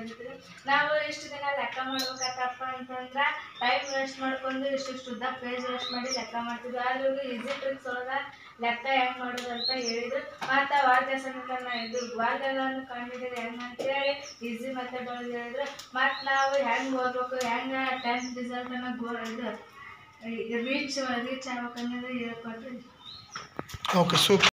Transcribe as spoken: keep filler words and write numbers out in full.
ಹೇಳಿದ್ರು. ನಾವು ಇಷ್ಟು ದಿನ ಲೆಕ್ಕ ಮಾಡ್ಬೇಕಾತಪ್ಪ ಅಂತಂದ್ರೆ ಟೈಮ್ ವೇಸ್ಟ್ ಮಾಡ್ಕೊಂಡು ಇಷ್ಟಿಷ್ಟು ಉದ್ದ ಪೇಜ್ ವೇಸ್ಟ್ ಮಾಡಿ ಲೆಕ್ಕ ಮಾಡ್ತಿದ್ವಿ. ಆದ್ರೆ ಇವರು ಈಸಿ ಟ್ರಿಕ್ಸ್ ಒಳಗೆ ಲೆಕ್ಕ ಹೆಂಗೆ ಮಾಡೋದು ಅಂತ ಹೇಳಿದ್ರು. ಮತ್ತು ವಾದ್ಯ ಸಮೀಕರಣ ಇದು ವಾದ್ಯಗಳನ್ನು ಕಂಡುಹಿಡಿದು ಹೆಂಗೆ ಅಂತೇಳಿ ಈಸಿ ಮೆಥಡ್ ಒಳಗೆ ಹೇಳಿದ್ರು. ಮತ್ತು ನಾವು ಹೆಂಗೆ ಓದ್ಬೇಕು, ಹೆಂಗೆ ಟೆಂತ್ ರಿಸಲ್ಟನ್ನು ಗೋ ಇದು ರೀಚ್ ರೀಚ್ ಆಗ್ಬೇಕನ್ನೋದು ಹೇಳ್ಕೊಟ್ರು. Okay super.